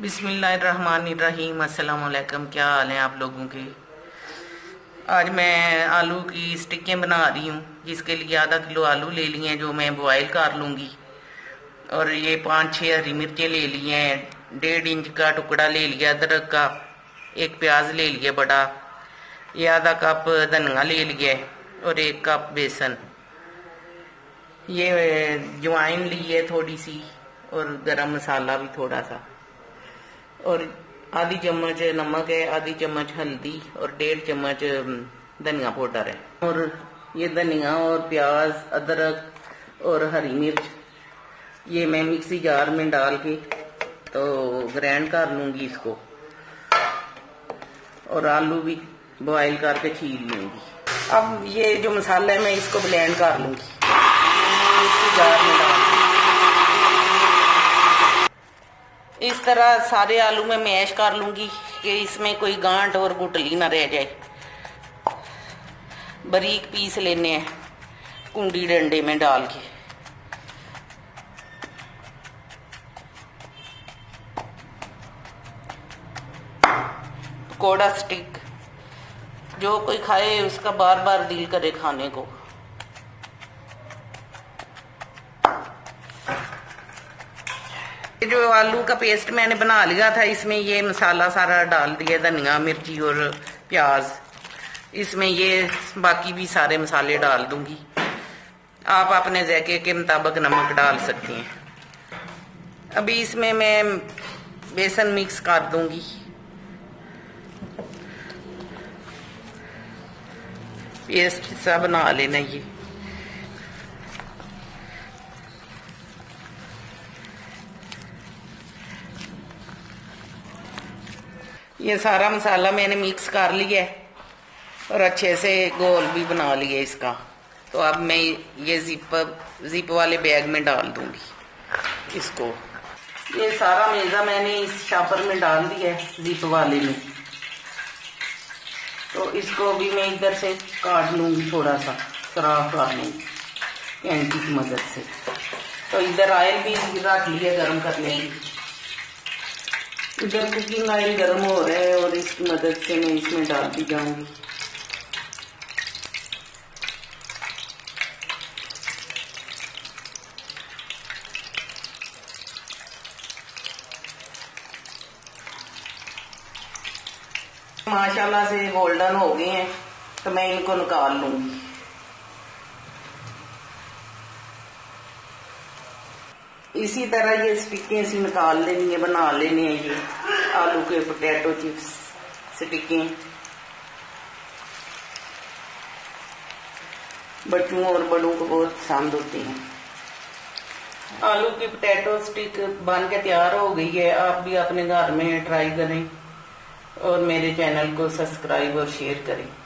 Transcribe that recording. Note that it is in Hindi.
बिस्मिल्लाहिर्रहमानिर्रहीम। अस्सलाम वालेकुम। क्या हाल है आप लोगों के। आज मैं आलू की स्टिकें बना रही हूँ, जिसके लिए आधा किलो आलू ले लिए हैं जो मैं बॉयल कर लूँगी। और ये 5-6 हरी मिर्चें ले लिए हैं, 1.5 इंच का टुकड़ा ले लिया अदरक का, एक प्याज ले लिया बड़ा, ये आधा कप धनिया ले लिया और 1 कप बेसन, ये अजवाइन ली है थोड़ी सी और गरम मसाला भी थोड़ा सा, और आधी चम्मच नमक है, आधी चम्मच हल्दी और 1.5 चम्मच धनिया पाउडर है। और ये धनिया और प्याज, अदरक और हरी मिर्च ये मैं मिक्सी जार में डाल के तो ग्राइंड कर लूँगी इसको, और आलू भी बॉयल करके छील लूँगी। अब ये जो मसाला है मैं इसको ब्लेंड कर लूँगी मिक्सी जार में डाल के। इस तरह सारे आलू में मैश कर लूँगी कि इसमें कोई गांठ और गुठली ना रह जाए। बारीक पीस लेने हैं कुंडी डंडे में डाल के। पकौड़ा स्टिक जो कोई खाए उसका बार बार दिल करे खाने को। जो आलू का पेस्ट मैंने बना लिया था इसमें ये मसाला सारा डाल दिया, धनिया मिर्ची और प्याज, इसमें ये बाकी भी सारे मसाले डाल दूंगी। आप अपने जायके के मुताबिक नमक डाल सकती हैं। अभी इसमें मैं बेसन मिक्स कर दूंगी। पेस्ट सा बना लेना ये सारा मसाला मैंने मिक्स कर लिया है और अच्छे से गोल भी बना लिया इसका। तो अब मैं ये जिप वाले बैग में डाल दूंगी इसको। ये सारा मैदा मैंने इस शापर में डाल दिया है जिप वाले में, तो इसको भी मैं इधर से काट लूंगी, थोड़ा सा खराब कर लूंगी कैंची की मदद से। तो इधर ऑयल भी रख लिया गर्म करने की, इधर कुकिंग ऑयल गर्म हो रहा है और इसकी मदद से मैं इसमें डालती जाऊंगी। माशाल्लाह से गोल्डन हो गए हैं तो मैं इनको निकाल लूंगी। इसी तरह ये स्टिकें सी निकाल लेनी है, बना लेने हैं ये आलू के पोटैटो चिप्स स्टिकें। बच्चों और बड़ों को बहुत पसंद होती हैं। आलू की पोटैटो स्टिक बन के तैयार हो गई है। आप भी अपने घर में ट्राई करें और मेरे चैनल को सब्सक्राइब और शेयर करें।